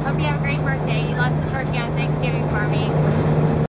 Hope you have a great birthday. Eat lots of turkey on Thanksgiving for me.